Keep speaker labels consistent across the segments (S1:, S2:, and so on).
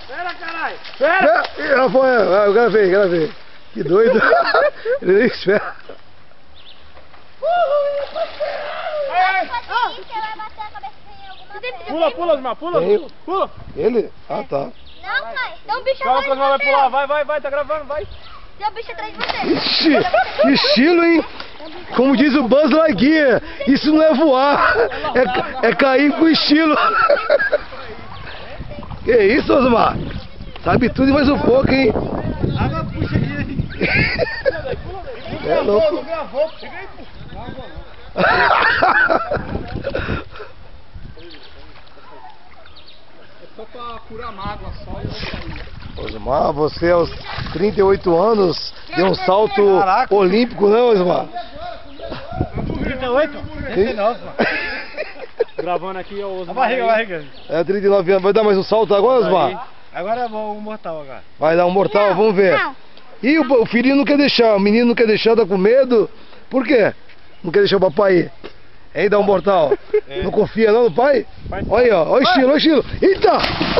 S1: Espera, caralho! Espera!
S2: Rafael, eu quero ver. Que doido. Ele nem espera.
S1: Pula, Osmar, pula!
S2: Ele? Ah, tá.
S3: Não, pai. Tem um bicho
S1: Calma
S3: atrás
S1: que o
S3: de
S1: Osmar vai
S3: você.
S1: pular, vai, tá gravando, vai!
S3: Tem um bicho atrás de você.
S2: Ixi, que estilo, hein? Como diz o Buzz Lightyear, isso não é voar, é cair com estilo. Que isso, Osmar? Sabe tudo e mais um pouco, hein?
S1: Água puxa aqui!
S2: É louco.
S1: Gravou, chega aí, pô! É só pra curar mágoa só e eu vou sair.
S2: Osmar, você aos 38 anos deu um salto
S1: Caraca.
S2: olímpico, não, Osmar?
S1: 38? 39, mano. Gravando aqui o Osmar. A barriga.
S2: É 39 anos, vai dar mais um salto agora, Osmar?
S1: Agora é o mortal agora.
S2: Vai dar um mortal, vamos ver.
S3: Não.
S2: Ih, o filhinho não quer deixar, o menino não quer deixar, tá com medo. Por quê? Não quer deixar o papai ir. Hein, dá um mortal. Não confia não no pai? Olha aí, ó, olha o estilo, Eita!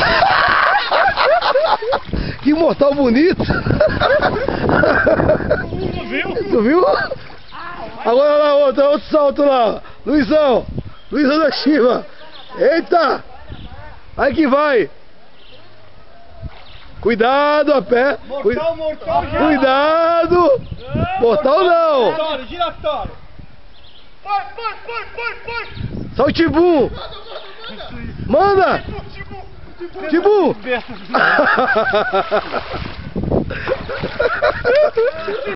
S2: Que mortal bonito! Tu viu? Agora lá, outro salto lá. Luizão da Chiva. Eita! Aí que vai. Cuidado a pé.
S1: Mortal já.
S2: Cuidado! Mortal não!
S1: Giratório. Vai.
S2: Saltibum! Manda! Tibum!